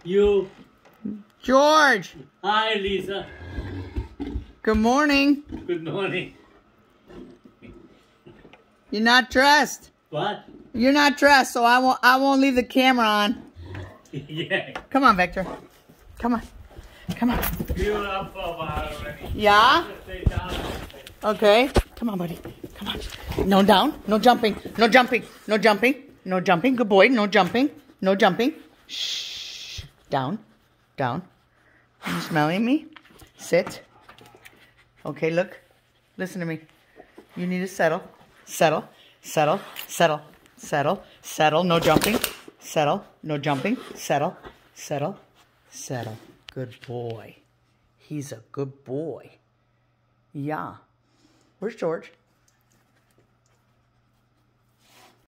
You. George. Hi, Lisa. Good morning. Good morning. You're not dressed. What? You're not dressed, so I won't leave the camera on. Yeah. Come on, Victor. Come on. Come on. You were up for a while already. Yeah? Stay down. Okay. Come on, buddy. Come on. No down. No jumping. No jumping. No jumping. No jumping. Good boy. No jumping. No jumping. Shh. Down. Down. Are you smelling me? Sit. Okay, look. Listen to me. You need to settle. Settle. Settle. Settle. Settle. Settle. No jumping. Settle. No jumping. Settle. Settle. Settle. Good boy. He's a good boy. Yeah. Where's George?